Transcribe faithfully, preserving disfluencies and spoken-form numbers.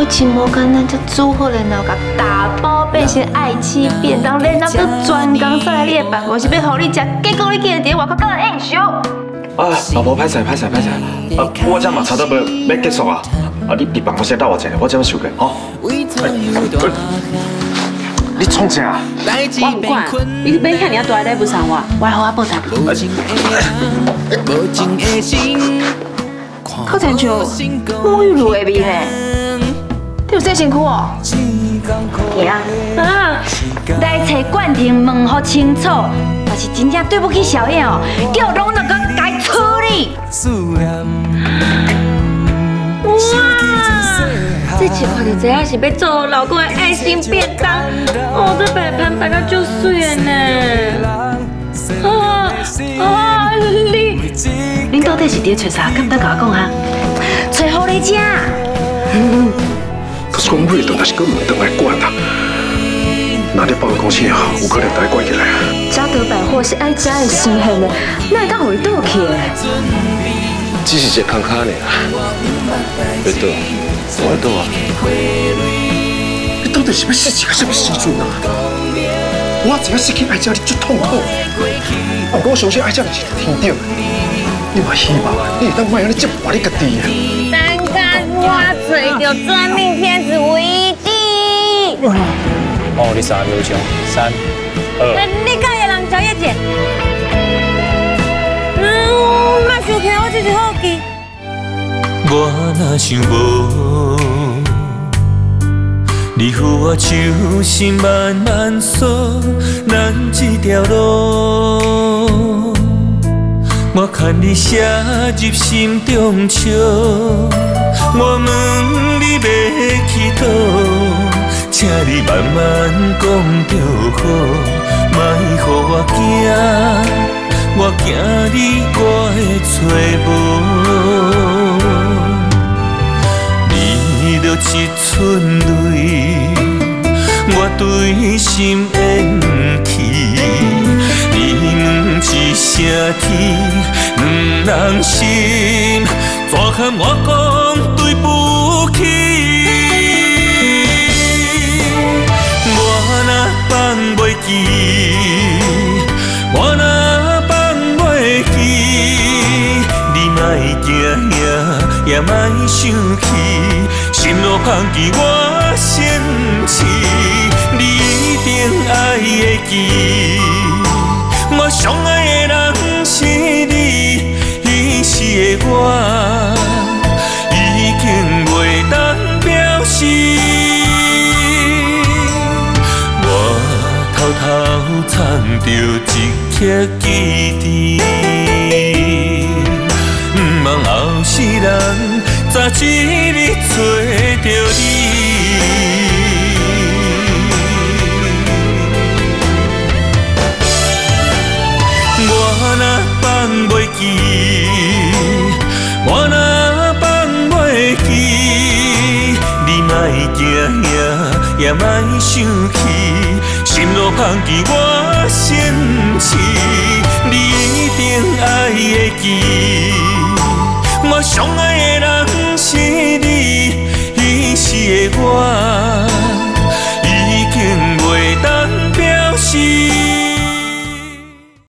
我真无简单，这煮好然后甲打包变成爱妻便当，然后佮专工送来你的办公室，要互你食，结果你竟然伫外口跟人应酬。 啊，老婆，歹势歹势歹势，啊，我这嘛差不多要要结束啊，啊，你伫办公室等我一下，我这要收工，吼。你创啥？ 我不管，你每天你要躲在不上我，我来互我报答。 靠亲像沐浴露的味呢，你有洗身躯哦？ 对啊。 啊！来找冠廷问好清楚，若是真正对不起小燕哦，叫我拢那个该处理。哇！这一看就知影是要做老公的爱心便当，哦，这摆盘摆到就水了呢。啊啊！你恁到底是伫找啥？敢不甲我讲哈？找好你食。 嗯，可是讲瑞顿若是搁唔回来管啊，那你办公室有可能会关起来啊。 嘉德百货是爱家的生恨的，哪会当互伊倒去的？ 只是一个空卡尔啊，要倒，我倒啊。你到底是要死一个什么时阵啊？我知影失去爱家你最痛苦，不过我相信爱家就是天顶。你嘛希望你会当卖安尼折磨你家己啊！ 但敢我找到真命天子为基。 哦，你三秒钟，三二。 你敢会人小叶姐？嗯，莫想骗我这是好记。 我若想无，你扶我手，心慢慢锁，咱这条路。我看你写入心中笑，我问你要去倒，请你慢慢讲就好，莫予我惊，我惊你我会找无。你着一寸泪，我对心缘起。一声天，两人心，怎堪我讲对不起？我若放袂记，我若放袂记，你莫惊遐，也莫生气，心若放弃我先试，你一定爱会记。我上爱的人是你，伊是的我，已经袂当表示。我偷偷藏着一颗记忆，不望后世人早一日找着你。我若放袂记，我若放袂记，你莫惊遐，也莫生气，心若放弃我先试，你一定爱会记。我上爱的人是你，伊是的我。